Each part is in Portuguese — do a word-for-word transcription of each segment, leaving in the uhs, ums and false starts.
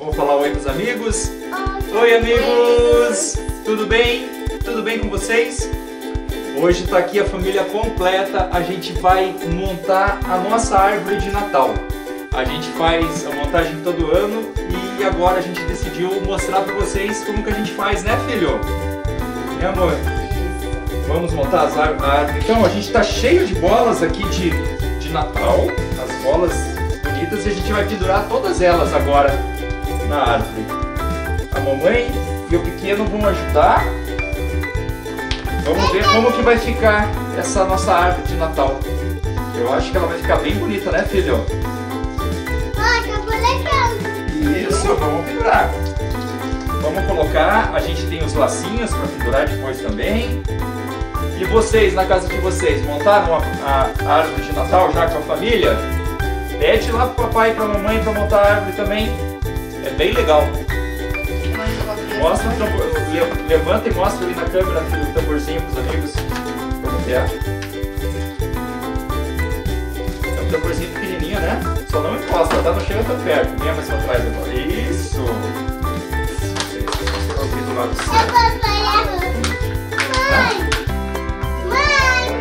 Vamos falar oi pros amigos? Oi, Oi, amigos! Tudo bem? Tudo bem com vocês? Hoje tá aqui a família completa. A gente vai montar a nossa árvore de Natal. A gente faz a montagem todo ano e agora a gente decidiu mostrar pra vocês como que a gente faz, né, filho? Né, amor? Vamos montar as árvores. Então, a gente tá cheio de bolas aqui de, de Natal. As bolas bonitas, e a gente vai pendurar todas elas agora na árvore. A mamãe e o pequeno vão ajudar. Vamos ver como que vai ficar essa nossa árvore de Natal. Eu acho que ela vai ficar bem bonita, né, filho? Ah, acabou legal. Isso, vamos pendurar. Vamos colocar, a gente tem os lacinhos para pendurar depois também. E vocês, na casa de vocês, montaram a, a árvore de Natal já com a família? Pede lá pro papai e pra mamãe para montar a árvore também. É bem legal. Mostra o tambor, levanta e mostra ali na câmera o tamborzinho pros amigos. Como que é? É um tamborzinho pequenininho, né? Só não encosta, tá? Não chega tão perto. Venha mais pra trás agora. Isso! Vou ouvir do lado certo. Mãe! Mãe!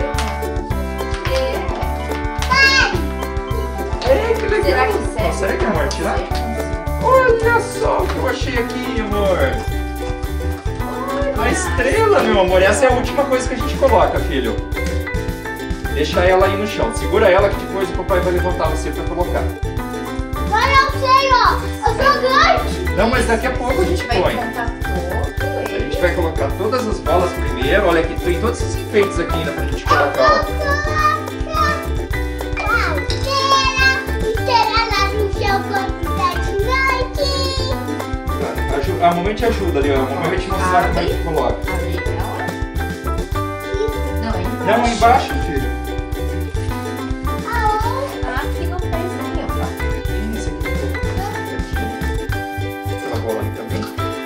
Pai! Ei, que legal! Será que serve? Consegue, amor, tirar? Olha só o que eu achei aqui, amor! Uma estrela, meu amor! Essa é a última coisa que a gente coloca, filho. Deixa ela aí no chão. Segura ela que depois o papai vai levantar você pra colocar. Mãe, eu sei, ó! Eu sou grande! Não, mas daqui a pouco a gente vai põe. contar todo A ele. gente vai colocar todas as bolas primeiro. Olha aqui, tem todos esses enfeites aqui ainda pra gente colocar, ó. A mamãe te ajuda ali, ó. A mamãe vai te mostrar como é que coloca. Abrir ela? Não, é embaixo. Não, é embaixo, filho. Aqui no pé aqui, ó. Esse aqui. Aquela bola ali também.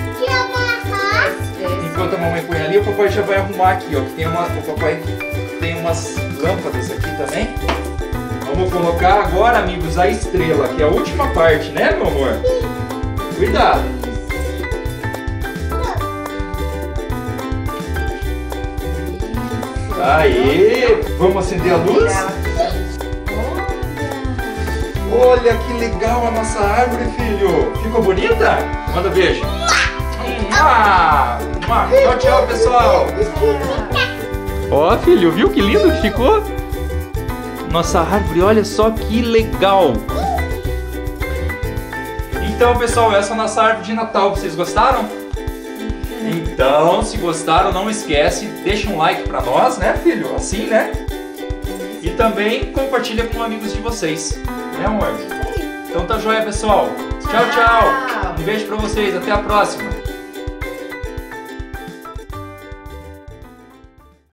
Desce. Enquanto a mamãe põe ali, o papai já vai arrumar aqui, ó. Que tem uma, o papai tem umas lâmpadas aqui também. Vamos colocar agora, amigos, a estrela, que é a última parte, né, meu amor? Cuidado. Aê! Vamos acender a luz? Olha que legal a nossa árvore, filho! Ficou bonita? Manda beijo! Ah, tchau, tchau, pessoal! Ó, filho, viu que lindo que ficou? Nossa árvore, olha só que legal! Então, pessoal, essa é a nossa árvore de Natal. Vocês gostaram? Então, se gostaram, não esquece, deixa um like pra nós, né, filho? Assim, né? E também compartilha com amigos de vocês, né, amor? Então tá joia, pessoal. Tchau, tchau. Um beijo pra vocês, até a próxima.